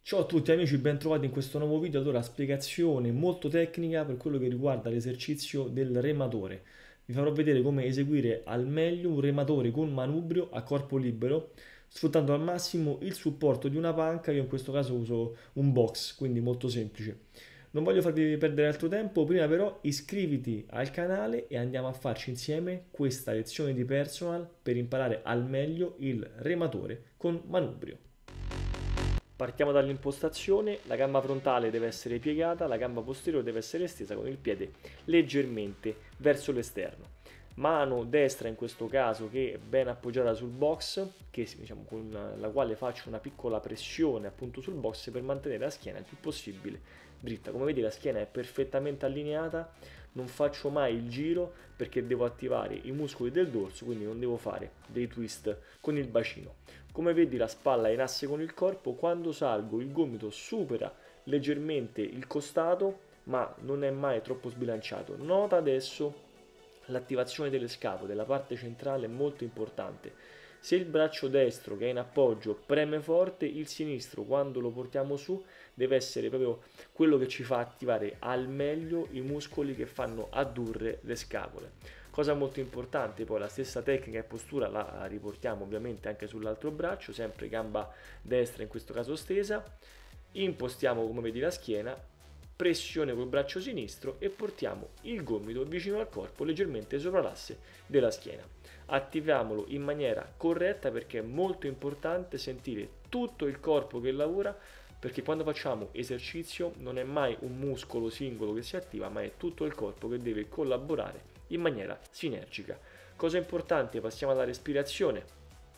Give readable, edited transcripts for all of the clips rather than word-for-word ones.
Ciao a tutti amici, ben trovati in questo nuovo video. Allora, spiegazione molto tecnica per quello che riguarda l'esercizio del rematore. Vi farò vedere come eseguire al meglio un rematore con manubrio a corpo libero, sfruttando al massimo il supporto di una panca. Io in questo caso uso un box, quindi molto semplice. Non voglio farvi perdere altro tempo, prima però iscriviti al canale e andiamo a farci insieme questa lezione di personal per imparare al meglio il rematore con manubrio. Partiamo dall'impostazione, la gamba frontale deve essere piegata, la gamba posteriore deve essere estesa con il piede leggermente verso l'esterno. Mano destra in questo caso che è ben appoggiata sul box, diciamo, con la quale faccio una piccola pressione appunto sul box per mantenere la schiena il più possibile dritta. Come vedi la schiena è perfettamente allineata, non faccio mai il giro perché devo attivare i muscoli del dorso, quindi non devo fare dei twist con il bacino. Come vedi la spalla è in asse con il corpo, quando salgo il gomito supera leggermente il costato ma non è mai troppo sbilanciato. Nota adesso l'attivazione delle scapole, della parte centrale è molto importante. Se il braccio destro che è in appoggio preme forte, il sinistro quando lo portiamo su deve essere proprio quello che ci fa attivare al meglio i muscoli che fanno addurre le scapole. Cosa molto importante, poi la stessa tecnica e postura la riportiamo ovviamente anche sull'altro braccio, sempre gamba destra in questo caso stesa, impostiamo come vedi la schiena, pressione col braccio sinistro e portiamo il gomito vicino al corpo leggermente sopra l'asse della schiena. Attiviamolo in maniera corretta perché è molto importante sentire tutto il corpo che lavora, perché quando facciamo esercizio non è mai un muscolo singolo che si attiva, ma è tutto il corpo che deve collaborare in maniera sinergica. Cosa importante, passiamo alla respirazione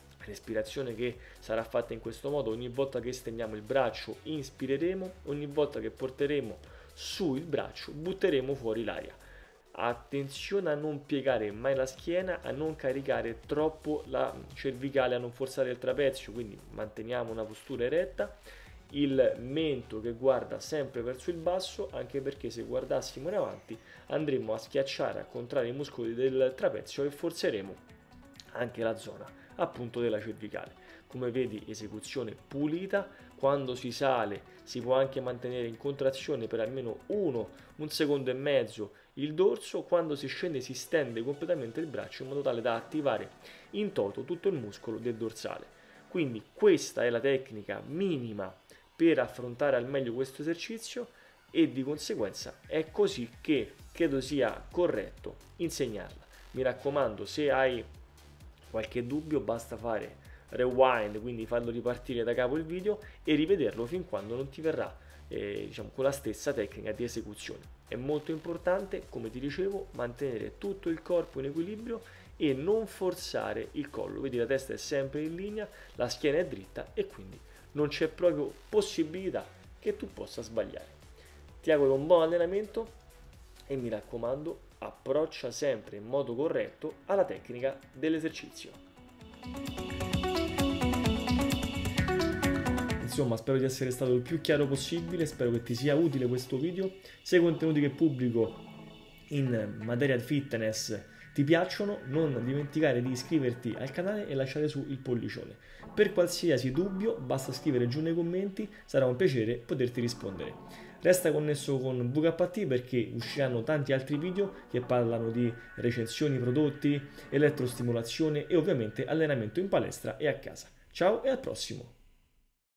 che sarà fatta in questo modo: ogni volta che stendiamo il braccio inspireremo, ogni volta che porteremo su il braccio butteremo fuori l'aria. Attenzione a non piegare mai la schiena, a non caricare troppo la cervicale, a non forzare il trapezio, quindi manteniamo una postura eretta, il mento che guarda sempre verso il basso, anche perché se guardassimo in avanti andremo a schiacciare, a contrarre i muscoli del trapezio e forzeremo anche la zona appunto della cervicale. Come vedi, esecuzione pulita. Quando si sale si può anche mantenere in contrazione per almeno un secondo e mezzo il dorso, quando si scende si stende completamente il braccio in modo tale da attivare in toto tutto il muscolo del dorsale. Quindi questa è la tecnica minima per affrontare al meglio questo esercizio e di conseguenza è così che credo sia corretto insegnarla. Mi raccomando, se hai qualche dubbio basta fare rewind, quindi farlo ripartire da capo il video e rivederlo fin quando non ti verrà diciamo, con la stessa tecnica di esecuzione. È molto importante, come ti dicevo, mantenere tutto il corpo in equilibrio e non forzare il collo. Vedi, la testa è sempre in linea, la schiena è dritta e quindi non c'è proprio possibilità che tu possa sbagliare. Ti auguro un buon allenamento e mi raccomando, approccia sempre in modo corretto alla tecnica dell'esercizio. Insomma, spero di essere stato il più chiaro possibile, spero che ti sia utile questo video. Se i contenuti che pubblico in materia di fitness ti piacciono, non dimenticare di iscriverti al canale e lasciare su il pollicione. Per qualsiasi dubbio basta scrivere giù nei commenti, sarà un piacere poterti rispondere. Resta connesso con VKT perché usciranno tanti altri video che parlano di recensioni prodotti, elettrostimolazione e ovviamente allenamento in palestra e a casa. Ciao e al prossimo!